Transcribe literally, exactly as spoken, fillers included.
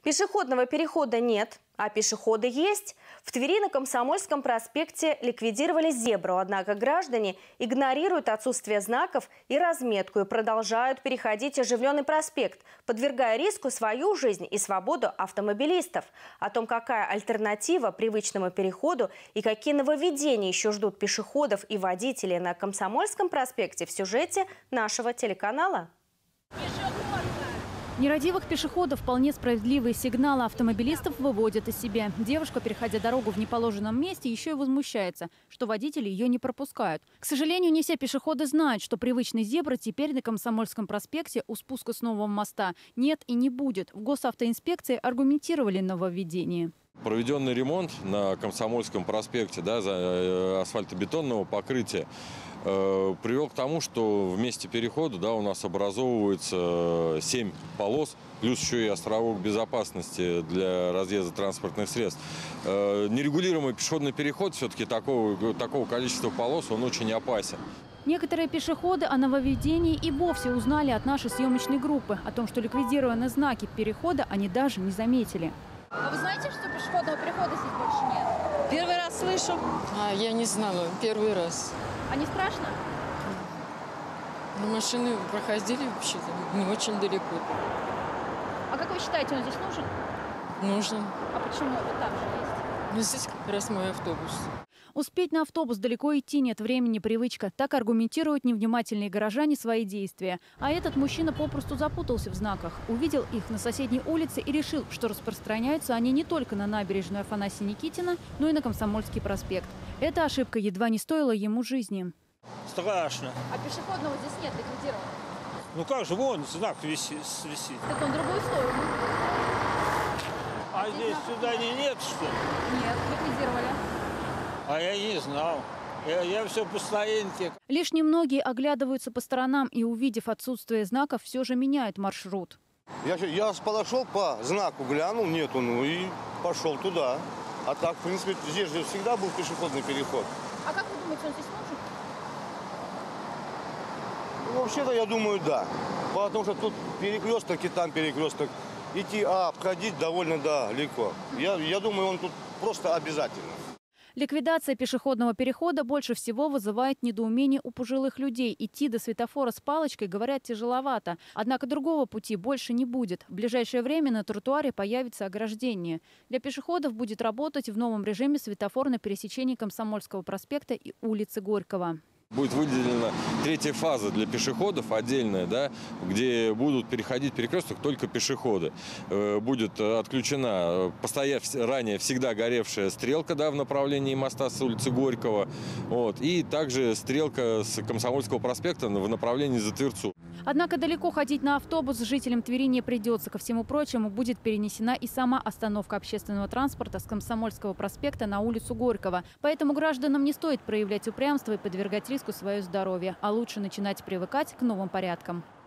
Пешеходного перехода нет, а пешеходы есть. В Твери на Комсомольском проспекте ликвидировали зебру, однако граждане игнорируют отсутствие знаков и разметку и продолжают переходить оживленный проспект, подвергая риску свою жизнь и свободу автомобилистов. О том, какая альтернатива привычному переходу и какие нововведения еще ждут пешеходов и водителей на Комсомольском проспекте, в сюжете нашего телеканала. Нерадивых пешеходов вполне справедливые сигналы автомобилистов выводят из себя. Девушка, переходя дорогу в неположенном месте, еще и возмущается, что водители ее не пропускают. К сожалению, не все пешеходы знают, что привычной зебры теперь на Комсомольском проспекте у спуска с нового моста нет и не будет. В госавтоинспекции аргументировали нововведение. Проведенный ремонт на Комсомольском проспекте, да, за асфальтобетонного покрытия э, привел к тому, что в месте перехода, да, у нас образовывается семь полос, плюс еще и островок безопасности для разъезда транспортных средств. Э, нерегулируемый пешеходный переход, все-таки такого, такого количества полос, он очень опасен. Некоторые пешеходы о нововведении и вовсе узнали от нашей съемочной группы. О том, что ликвидированы знаки перехода, они даже не заметили. А вы знаете, что пешеходного перехода здесь больше нет? Первый раз слышу. А, я не знала, первый раз. А не страшно? Ну, машины проходили вообще-то не очень далеко. А как вы считаете, он здесь нужен? Нужен. А почему? Вот там же есть. Ну, здесь как раз мой автобус. Успеть на автобус далеко идти нет времени, привычка. Так аргументируют невнимательные горожане свои действия. А этот мужчина попросту запутался в знаках. Увидел их на соседней улице и решил, что распространяются они не только на набережную Афанасия Никитина, но и на Комсомольский проспект. Эта ошибка едва не стоила ему жизни. Страшно. А пешеходного здесь нет, ликвидирован. Ну как же, вон знак висит. Так он в другую сторону. А здесь, здесь сюда не нет, что ли? Нет, ликвидировали. А я не знал. Я, я все по стоянке. Лишь немногие оглядываются по сторонам и, увидев отсутствие знаков, все же меняют маршрут. Я, я подошел по знаку, глянул, нету, ну и пошел туда. А так, в принципе, здесь же всегда был пешеходный переход. А как вы думаете, он здесь нужен? Ну, вообще-то, я думаю, да. Потому что тут перекресток и там перекресток. Идти, а обходить довольно далеко. Я, я думаю, он тут просто обязательно. Ликвидация пешеходного перехода больше всего вызывает недоумение у пожилых людей. Идти до светофора с палочкой, говорят, тяжеловато. Однако другого пути больше не будет. В ближайшее время на тротуаре появится ограждение. Для пешеходов будет работать в новом режиме светофор на пересечении Комсомольского проспекта и улицы Горького. Будет выделена третья фаза для пешеходов отдельная, да, где будут переходить перекресток только пешеходы. Будет отключена постоянно ранее всегда горевшая стрелка, да, в направлении моста с улицы Горького. Вот, и также стрелка с Комсомольского проспекта в направлении за Тверцу. Однако далеко ходить на автобус жителям Твери не придется. Ко всему прочему, будет перенесена и сама остановка общественного транспорта с Комсомольского проспекта на улицу Горького. Поэтому гражданам не стоит проявлять упрямство и подвергать риску свое здоровье, а лучше начинать привыкать к новым порядкам.